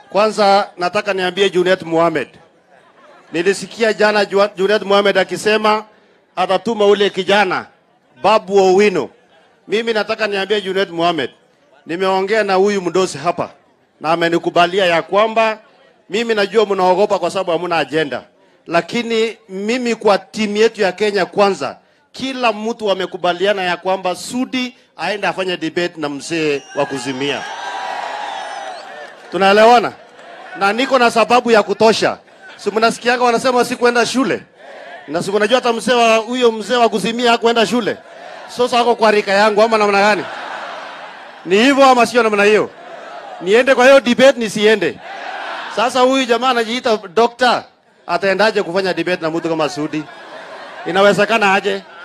Kwanza nataka niambie Junet Mohamed. Nilisikia jana Junet Mohamed akisema atatuma ule kijana Babu Owino. Mimi nataka niambie Junet Mohamed, nimeongea na huyu mdosi hapa na amenikubalia ya kwamba mimi najua mnaogopa kwa sababu hamuna agenda. Lakini mimi kwa timu yetu ya Kenya Kwanza, kila mtu amekubaliana ya kwamba Sudi aende afanye debate na mzee wa kuzimia. Tunaelewana? Na niko na sababu ya kutosha. Si mnasikiaga wanasema si kwenda shule. Na si mnajua hata mzee wa kuzimia hakuenda shule. Sasa hako kwa rika yangu ama namna gani? Ni hivyo ama sio namna hiyo? Niende kwa hiyo debate nisiende? Sasa huyu jamaa anajiita doctor, ataendaje kufanya debate na mtu kama Sudi? Inawezekana aje?